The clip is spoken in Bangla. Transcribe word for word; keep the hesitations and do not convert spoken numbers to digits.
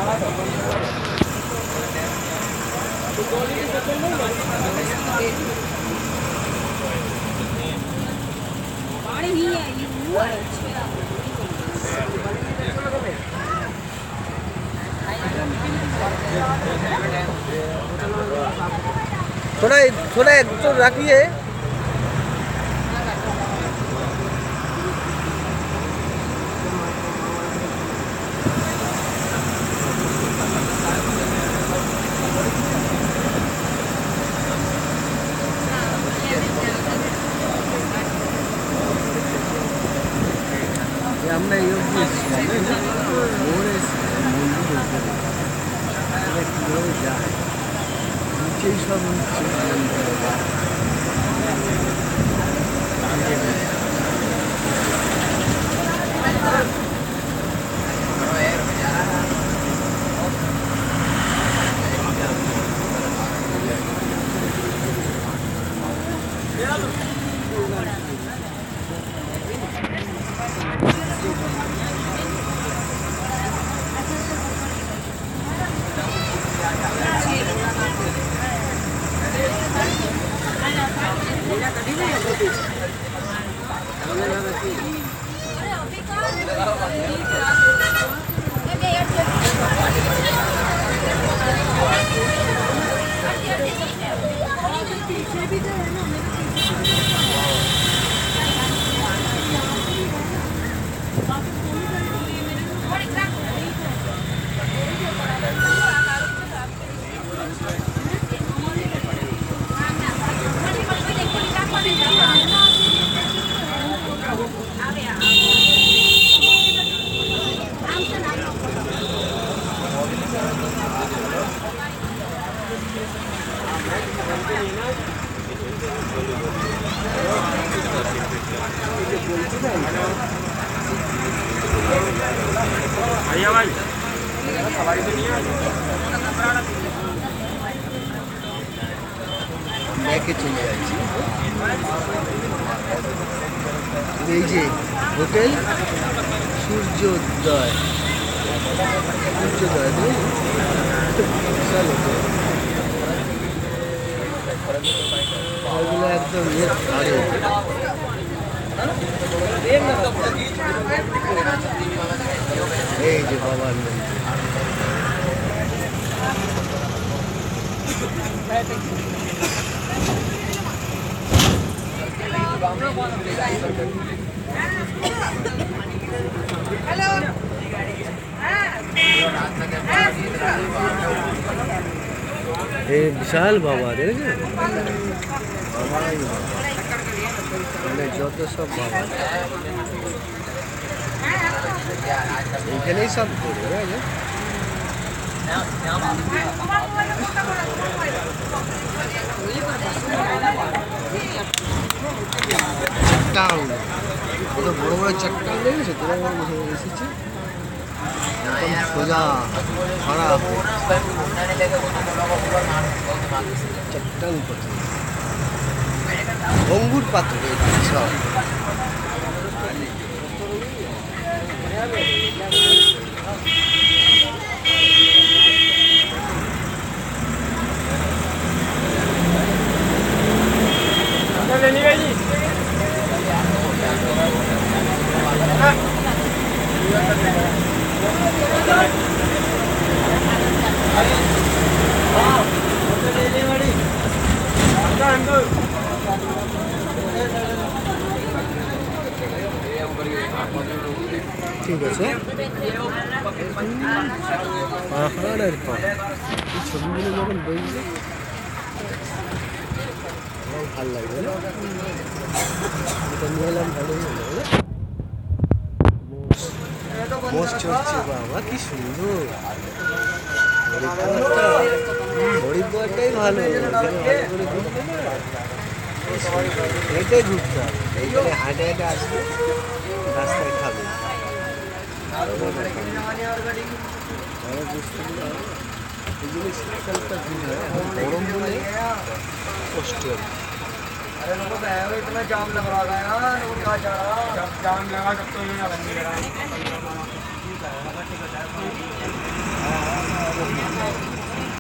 थोड़ा थोड़ा एक तो रखिए। আমরা এই অবধি মন্দির যায় নিচেই সব হচ্ছে। ব্যাকে চলে যাচ্ছি। এই যে হোটেল সূর্যোদয়, সূর্যোদয় বিশাল হোটেল, এগুলো একদম ধারে। এই যে বাবার মন্দির, এই বিশাল বাবা দেখেছেন, মানে যত সব বাবা এইখানেই সব করে চাকটাউন, কত বড় বড় চাকটাউন দেখেছো তোরা এসেছে একদম সোজা খরা চাকটাউন করছে অঙ্গুর পাত্র সব। ঠিক আছে, পাহাড়ের পর এই ছবিগুলো যখন দেখবে ভালো লাগবে না, এটা নিয়ে এলাম ভালোই হলো। মোষ চড়ছে বাবা, কি সুন্দর হরিদ্বারটাই ভালো, এটাই ঘুরতে হবে, এইখানে হাঁটে হাঁটে আসবে রাস্তায় খাবে। এগুলো শীতকালটা ঘুরলে গরম বলে কষ্ট হবে। अरे लोगों को इतना जाम लग रहा है यार, और कहाँ जा रहा, जब जाम लगा तब तो ये ना बंदी करा।